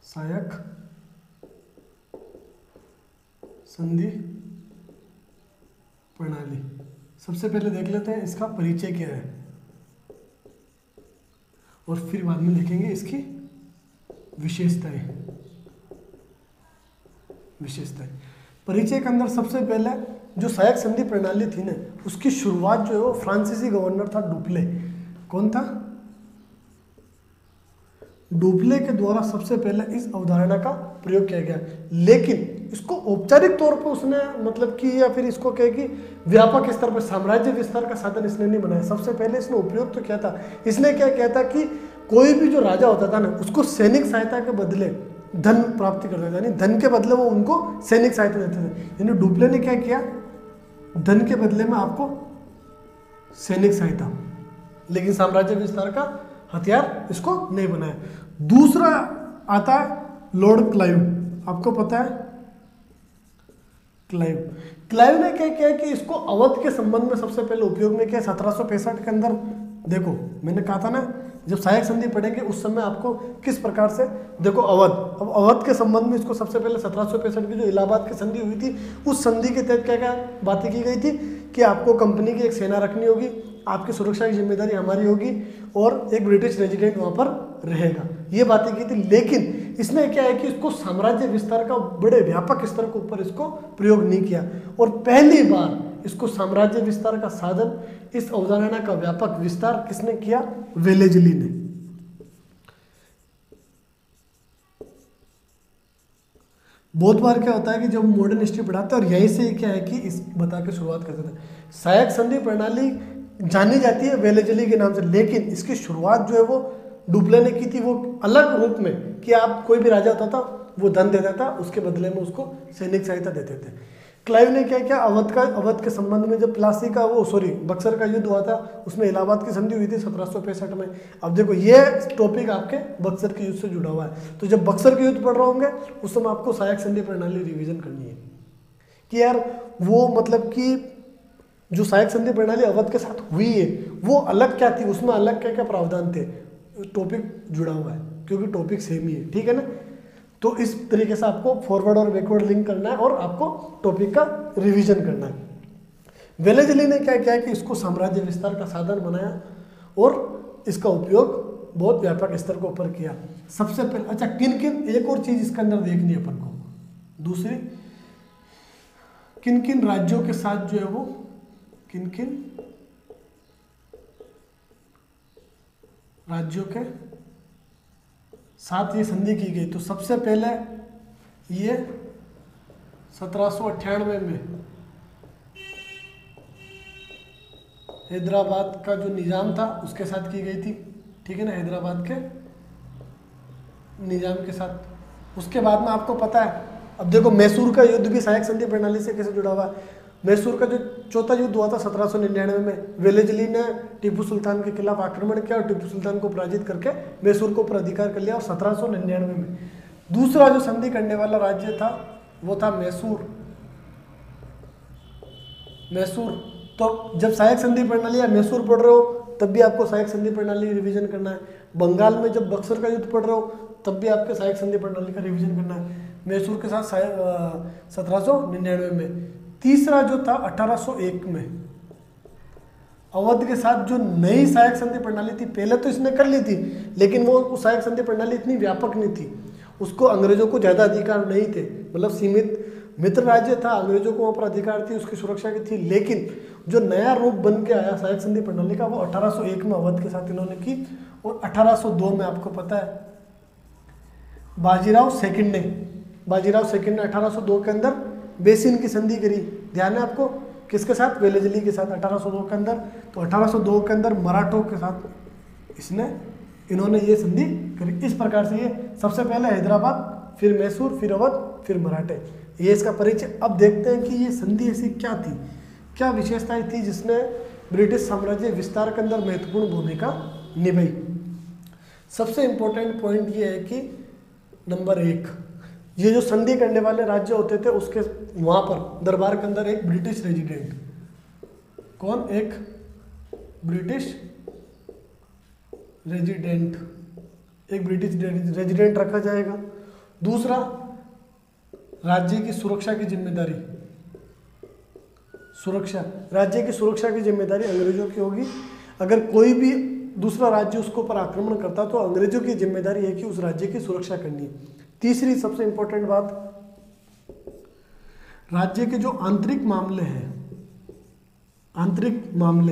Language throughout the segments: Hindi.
सहायक संधि प्रणाली। सबसे पहले देख लेते हैं इसका परिचय क्या है और फिर बाद में देखेंगे इसकी विशेषताएं। परिचय के अंदर सबसे पहले जो सहायक संधि प्रणाली थी ना, उसकी शुरुआत जो है वो फ्रांसीसी गवर्नर था डुप्ले। कौन था? डुप्ले के द्वारा सबसे पहले इस अवधारणा का प्रयोग किया गया, लेकिन इसको औपचारिक तौर पर उसने मतलब कि या फिर इसको कहे कि व्यापक स्तर पर साम्राज्य विस्तार का साधन इसने नहीं बनाया। सबसे पहले इसने उपयोग तो किया था। इसने क्या किया था कि कोई भी जो राजा होता था ना, उसको सैनिक सहायता के बदले धन प्राप्ति करता था, यानी धन के बदले वो उनको सैनिक सहायता देते थे। यानी डुप्ले ने क्या किया, धन के बदले में आपको सैनिक सहायता, लेकिन साम्राज्य विस्तार का हथियार इसको नहीं बनाया। दूसरा आता है लॉर्ड क्लाइव। आपको पता है क्लाइव ने क्या किया कि इसको अवध के संबंध में सबसे पहले उपयोग में किया 1765 के अंदर। देखो मैंने कहा था ना, जब सहायक संधि पढ़ेंगे उस समय आपको किस प्रकार से, देखो अवध, अब अवध के संबंध में इसको सबसे पहले 1765 की जो इलाहाबाद की संधि हुई थी, उस संधि के तहत क्या क्या बातें की गई थी कि आपको कंपनी की एक सेना रखनी होगी, आपकी सुरक्षा की जिम्मेदारी हमारी होगी और एक ब्रिटिश रेजिडेंट वहां पर रहेगा, ये बातें की थी। लेकिन इसने क्या है कि इसको साम्राज्य विस्तार का बड़े व्यापक स्तर के ऊपर इसको प्रयोग नहीं किया, और पहली बार इसको साम्राज्य विस्तार का साधन, इस अवधारणा का व्यापक विस्तार किसने किया? वेलेजली ने। बहुत बार क्या होता है कि जब मॉडर्न हिस्ट्री पढ़ाते हैं और यहीं से क्या है कि इस बता के शुरुआत करते थे, सहायक संधि प्रणाली जानी जाती है वेलेजली के नाम से, लेकिन इसकी शुरुआत जो है वो डुप्ले ने की थी, वो अलग रूप में कि आप कोई भी राजा होता था वो धन देता था, उसके बदले में उसको सैनिक सहायता देते थे। क्लाइव ने क्या किया, अवध के संबंध में जब प्लासी का बक्सर का युद्ध हुआ था, उसमें इलाहाबाद की संधि हुई थी 1765 में। अब देखो ये टॉपिक आपके बक्सर के युद्ध से जुड़ा हुआ है, तो जब बक्सर के युद्ध पढ़ रहे होंगे उस समय आपको सहायक संधि प्रणाली रिवीजन करनी है कि यार वो मतलब कि जो सहायक संधि प्रणाली अवध के साथ हुई है वो अलग क्या थी, उसमें अलग क्या क्या प्रावधान थे। टॉपिक जुड़ा हुआ है क्योंकि टॉपिक सेम ही है, ठीक है ना। तो इस तरीके से आपको फॉरवर्ड और बैकवर्ड लिंक करना है और आपको टॉपिक का रिवीजन करना है। वेलेजली ने क्या किया कि इसको साम्राज्य विस्तार का साधन बनाया और इसका उपयोग बहुत व्यापक स्तर के ऊपर किया। सबसे पहले अच्छा किन किन, एक और चीज इसके अंदर देखनी है अपन को, दूसरी किन किन राज्यों के साथ जो है वो किन किन राज्यों के साथ ये संधि की गई। तो सबसे पहले ये 1798 में हैदराबाद का जो निजाम था उसके साथ की गई थी, ठीक है ना, हैदराबाद के निजाम के साथ। उसके बाद में आपको पता है, अब देखो मैसूर का युद्ध भी सहायक संधि प्रणाली से कैसे जुड़ा हुआ है। मैसूर का जो चौथा युद्ध हुआ था 1799 में, वेलेजली ने टीपू सुल्तान के खिलाफ आक्रमण किया और टीपू सुल्तान को पराजित करके मैसूर को ऊपर अधिकार कर लिया, और 1799 में दूसरा जो संधि करने वाला राज्य था वो था मैसूर। तो जब सहायक संधि प्रणाली या मैसूर पढ़ रहे हो तब भी आपको सहायक संधि प्रणाली रिवीजन करना है। बंगाल में जब बक्सर का युद्ध पढ़ रहे हो तब भी आपके सहायक संधि प्रणाली का रिवीजन करना है, मैसूर के साथ 1799 में। तीसरा जो था 1801 में अवध के साथ जो नई सहायक संधि प्रणाली थी, पहले तो इसने कर ली थी लेकिन वो सहायक संधि प्रणाली इतनी व्यापक नहीं थी, उसको अंग्रेजों को ज़्यादा अधिकार नहीं थे, मतलब सीमित मित्र राज्य था, अंग्रेजों को वहाँ पर अधिकार थी, उसकी सुरक्षा की थी। लेकिन जो नया रूप बन के आया सहायक संधि प्रणाली का वो 1801 में अवध के साथ इन्होंने की, और 1802 में आपको पता है बाजीराव सेकंड ने 1802 के अंदर बेसिन की संधि करी। ध्यान है आपको किसके साथ? वेलेजली के साथ 1802 के अंदर। तो 1802 के अंदर मराठों के साथ इन्होंने ये संधि करी। इस प्रकार से ये सबसे पहले हैदराबाद, फिर मैसूर, फिर अवध, फिर मराठे, ये इसका परिचय। अब देखते हैं कि ये संधि ऐसी क्या थी, क्या विशेषताएं थी जिसने ब्रिटिश साम्राज्य विस्तार के अंदर महत्वपूर्ण भूमिका निभाई। सबसे इंपॉर्टेंट पॉइंट ये है कि नंबर 1, ये जो संधि करने वाले राज्य होते थे उसके वहां पर दरबार के अंदर एक ब्रिटिश रेजिडेंट, कौन? एक ब्रिटिश रेजिडेंट, एक ब्रिटिश रेजिडेंट रखा जाएगा। दूसरा, राज्य की सुरक्षा की जिम्मेदारी, सुरक्षा, राज्य की सुरक्षा की जिम्मेदारी अंग्रेजों की होगी। अगर कोई भी दूसरा राज्य उसके ऊपर आक्रमण करता तो अंग्रेजों की जिम्मेदारी है कि उस राज्य की सुरक्षा करनी है। तीसरी सबसे इंपॉर्टेंट बात, राज्य के जो आंतरिक मामले हैं, आंतरिक मामले,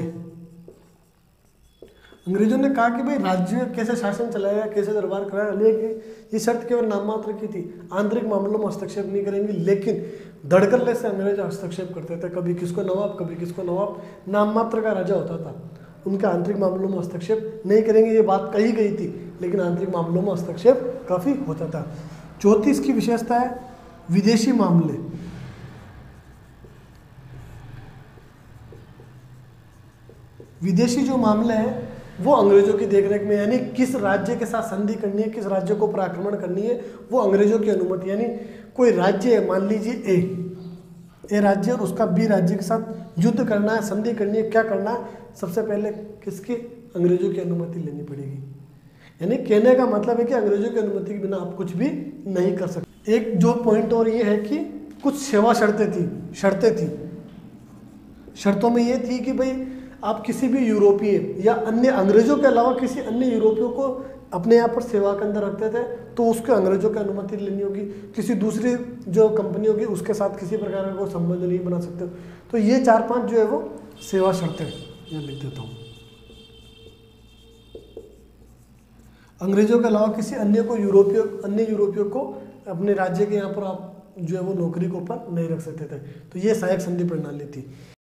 अंग्रेजों ने कहा कि भाई राज्य कैसे शासन चलाएगा, कैसे दरबार कराएगा, लेकिन ये शर्त केवल नाम मात्र की थी, आंतरिक मामलों में हस्तक्षेप नहीं करेंगे। लेकिन धड़कल्ले से अंग्रेज हस्तक्षेप करते थे, कभी किसको नवाब, कभी किसको नवाब, नाम मात्र का राजा होता था, उनके आंतरिक मामलों में हस्तक्षेप नहीं करेंगे, ये बात कही गई थी, लेकिन आंतरिक मामलों में हस्तक्षेप काफ़ी होता था। चौथी इसकी विशेषता है विदेशी मामले, विदेशी जो मामले हैं वो अंग्रेजों की देखरेख में, यानी किस राज्य के साथ संधि करनी है, किस राज्य को आक्रमण करनी है, वो अंग्रेजों की अनुमति, यानी कोई राज्य है, मान लीजिए ए राज्य और उसका बी राज्य के साथ युद्ध करना है, संधि करनी है, क्या करना है, सबसे पहले किसकी, अंग्रेजों की अनुमति लेनी पड़ेगी। यानी कहने का मतलब है कि अंग्रेजों की अनुमति के बिना आप कुछ भी नहीं कर सकते। एक जो पॉइंट और ये है कि कुछ सेवा शर्तें थी, शर्तों में ये थी कि भाई आप किसी भी यूरोपीय या अन्य, अंग्रेजों के अलावा किसी अन्य यूरोपियों को अपने यहाँ पर सेवा के अंदर रखते थे तो उसके अंग्रेजों की अनुमति लेनी होगी, किसी दूसरी जो कंपनी होगी उसके साथ किसी प्रकार का कोई संबंध नहीं बना सकते। तो ये 4-5 जो है वो सेवा शर्तें, ये लिख देता हूँ। अंग्रेजों के अलावा किसी अन्य यूरोपियों को अपने राज्य के यहाँ पर आप जो है वो नौकरी के ऊपर नहीं रख सकते थे। तो ये सहायक संधि प्रणाली थी।